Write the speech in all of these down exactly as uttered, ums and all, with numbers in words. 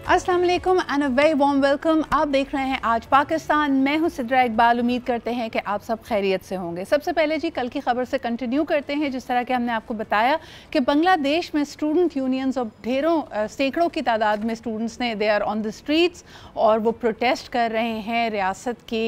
अस्सलाम वालेकुम and a very warm welcome. आप देख रहे हैं आज पाकिस्तान। मैं हूं सिद्रा इकबाल। उम्मीद करते हैं कि आप सब खैरियत से होंगे। सबसे पहले जी कल की खबर से कंटिन्यू करते हैं। जिस तरह के हमने आपको बताया कि बांग्लादेश में स्टूडेंट यूनियंस और ढेरों सैकड़ों की तादाद में स्टूडेंट्स ने they are on the streets और वो प्रोटेस्ट कर रहे हैं रियासत के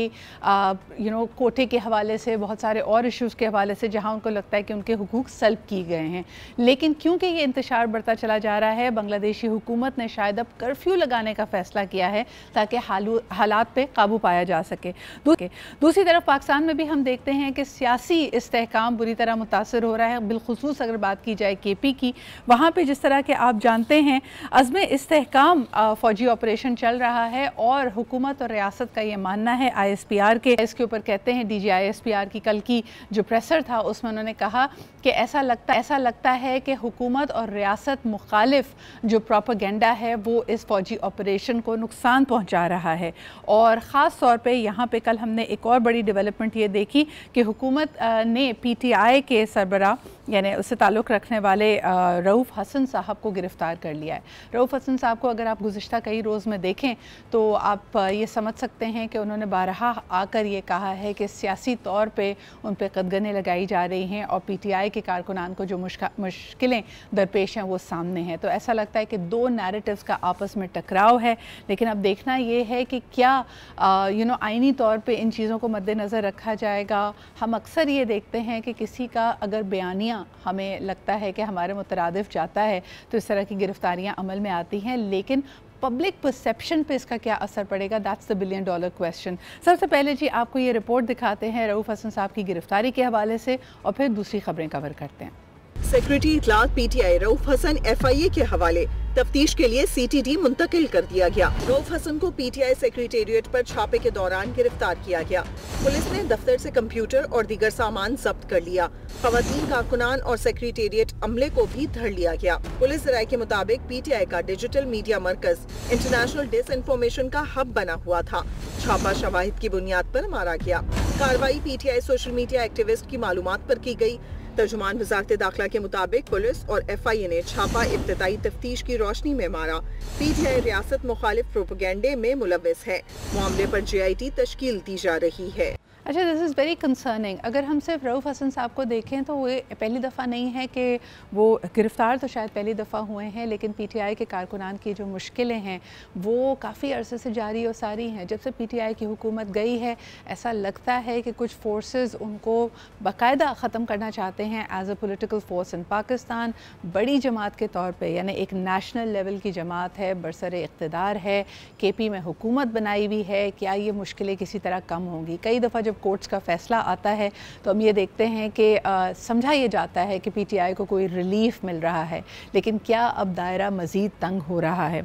यू नो कोटे के हवाले से, बहुत सारे और इशूज़ के हवाले से जहाँ उनको लगता है कि उनके हुकूक सल्ब किए गए हैं। लेकिन क्योंकि ये इंतशार बढ़ता चला जा रहा है, बांग्लादेशी हुकूमत ने शायद अब कर्फ्यू लगाने का फैसला किया है ताकि हालात पे काबू पाया जा सके। दूसरी तरफ पाकिस्तान में भी हम देखते हैं कि सियासी इस्तेहकाम बुरी तरह मुतासर हो रहा है। बिलखुसूस अगर बात की जाए के पी की, वहाँ पे जिस तरह के आप जानते हैं अज़्म इस्तेहकाम फ़ौजी ऑपरेशन चल रहा है और हुकूमत और रियासत का ये मानना है, आई एस पी आर के इसके ऊपर कहते हैं D G I S P R की कल की जो प्रेसर था उसमें उन्होंने कहा कि ऐसा लगता ऐसा लगता है कि हुकूमत और रियासत मुखालिफ जो प्रोपेगेंडा है वो इस फौजी ऑपरेशन को नुकसान पहुंचा रहा है। और ख़ास तौर पे यहाँ पे कल हमने एक और बड़ी डेवलपमेंट ये देखी कि हुकूमत ने पी टी आई के सरबराह यानी उससे ताल्लुक़ रखने वाले रऊफ़ हसन साहब को गिरफ़्तार कर लिया है। रऊफ़ हसन साहब को अगर आप गुज़िश्ता कई रोज़ में देखें तो आप ये समझ सकते हैं कि उन्होंने बारहा आकर ये कहा है कि सियासी तौर पे उन पर कदगनें लगाई जा रही हैं और पी टी आई के कारकुनान को जो मुश्किलें दरपेश हैं वो सामने हैं। तो ऐसा लगता है कि दो नैरेटिव्स का आपस में टकराव है। लेकिन अब देखना ये है कि क्या यू नो आइनी तौर पे इन चीज़ों को मद्देनज़र रखा जाएगा। हम अक्सर ये देखते हैं कि किसी का अगर बयानिया हमें लगता है कि हमारे मुतरादिफ जाता है तो इस तरह की गिरफ्तारियां अमल में आती हैं, लेकिन पब्लिक परसेप्शन पे इसका क्या असर पड़ेगा, that's the billion dollar question. सबसे पहले जी आपको ये रिपोर्ट दिखाते हैं रऊफ़ हसन साहब की गिरफ्तारी के हवाले से और फिर दूसरी खबरें कवर करते हैं। सेक्रेटरी इत्तलात P T I Rauf Hasan F I A के हवाले तफ्तीश के लिए सी टी डी मुंतकिल कर दिया गया। रऊफ़ हसन को पी टी आई सेक्रेटेरिएट पर छापे के दौरान गिरफ्तार किया गया। पुलिस ने दफ्तर से कंप्यूटर और दीगर सामान जब्त कर लिया। खवातीन कारकुनान और सेक्रेटेरिएट अमले को भी धर लिया गया। पुलिस राय के मुताबिक पी टी आई का डिजिटल मीडिया मरकज इंटरनेशनल डिस इन्फॉर्मेशन का हब बना हुआ था। छापा शवाहिद की बुनियाद पर मारा गया। कार्रवाई P T I social media activist की मालूमात पर की गई। तर्जुमान वज़ारत दाखिला के मुताबिक पुलिस और एफ आई ए ने छापा इब्तदाई तफ्तीश की रोशनी में मारा। पी टी आई रियासत मुखालिफ प्रोपेगेंडे में मुलव्विस है। मामले पर जे आई टी तश्कील दी जा रही है। अच्छा, दिस इज़ वेरी कंसर्निंग। अगर हम सिर्फ रऊफ़ हसन साहब को देखें तो वो पहली दफ़ा नहीं है कि वो गिरफ़्तार तो शायद पहली दफ़ा हुए हैं, लेकिन पी टी आई के कारकुनान की जो मुश्किलें हैं वो काफ़ी अरसे से जारी और सारी हैं। जब से पी टी आई की हुकूमत गई है ऐसा लगता है कि कुछ फोर्सेस उनको बाकायदा ख़त्म करना चाहते हैं as a political force in Pakistan. बड़ी जमात के तौर पर यानी एक नेशनल लेवल की जमात है, बरसरे इक़्तिदार है, के पी में हुकूमत बनाई हुई है। क्या ये मुश्किलें किसी तरह कम होंगी? कई दफ़ा जब कोर्ट्स का फ़ैसला आता है तो हम ये देखते हैं कि समझा ये जाता है कि पी टी आई को कोई रिलीफ मिल रहा है, लेकिन क्या अब दायरा मज़ीद तंग हो रहा है?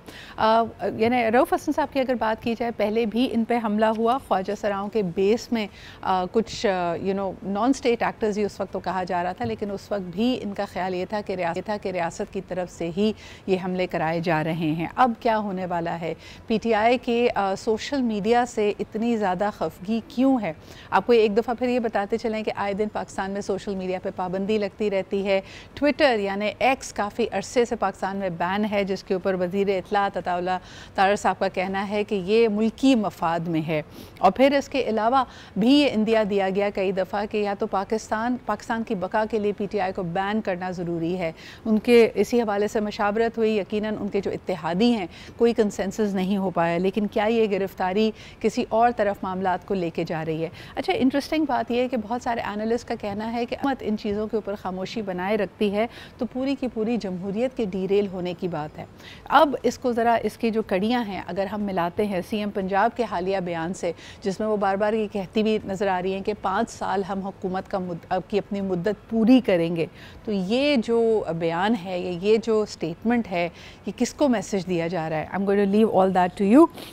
यानी रऊफ़ हसन साहब की अगर बात की जाए, पहले भी इन पे हमला हुआ ख्वाजा सराओं के बेस में। आ, कुछ you know non state actors ही उस वक्त तो कहा जा रहा था, लेकिन उस वक्त भी इनका ख्याल ये था कि रियासत था कि रियासत की तरफ से ही ये हमले कराए जा रहे हैं। अब क्या होने वाला है? पी टी आई के आ, सोशल मीडिया से इतनी ज़्यादा खफगी क्यों है? आपको एक दफ़ा फिर ये बताते चलें कि आए दिन पाकिस्तान में सोशल मीडिया पे पाबंदी लगती रहती है। ट्विटर यानी एक्स काफ़ी अरसे से पाकिस्तान में बैन है, जिसके ऊपर वज़ीर इत्तलात अताउल्लाह तारर साहब का कहना है कि ये मुल्की मफाद में है। और फिर इसके अलावा भी ये इंदिया दिया गया कई दफ़ा कि या तो पाकिस्तान पाकिस्तान की बका के लिए पी टी आई को बैन करना ज़रूरी है। उनके इसी हवाले से मशावरत हुई, यकीनन उनके जो इत्तेहादी हैं कोई कंसेंसस नहीं हो पाया। लेकिन क्या ये गिरफ़्तारी किसी और तरफ मामलात को लेके जा रही है? अच्छा, इंटरेस्टिंग बात यह है कि बहुत सारे एनालिस्ट का कहना है कि हुकूमत इन चीज़ों के ऊपर खामोशी बनाए रखती है तो पूरी की पूरी जमहूरियत के डीरेल होने की बात है। अब इसको ज़रा इसकी जो कड़ियाँ हैं अगर हम मिलाते हैं सी एम पंजाब के हालिया बयान से, जिसमें वो बार बार ये कहती भी नज़र आ रही हैं कि पाँच साल हम हुकूमत का अब की अपनी मुद्दत पूरी करेंगे, तो ये जो बयान है, ये जो स्टेटमेंट है, ये किसको मैसेज दिया जा रहा है? I am going to leave all that to you.